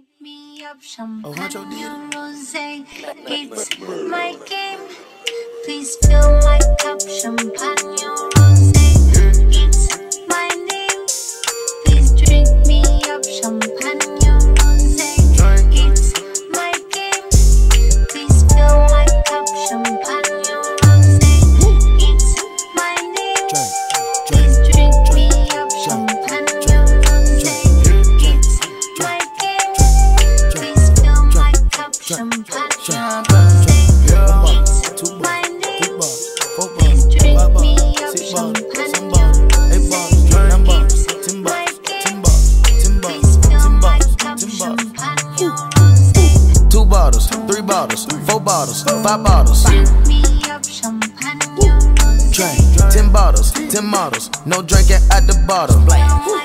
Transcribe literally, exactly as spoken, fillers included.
Drink me up champagne rosé. It's my game. Please fill my cup, champagne rosé. It's my name. Please drink me up, champagne rosé. It's my game. Please fill my cup, champagne rosé. It's my name. Please drink me up, champagne rosé. It's my game. Please fill my cup, champagne rosé. It's my name. Please drink me up, champagne rosé. It's my game. Please fill my cup, champagne rosé. Two bottles, three bottles, four bottles, five bottles. Drink me up, champagne rosé. Drink ten bottles, ten models. No drinking at the bottom.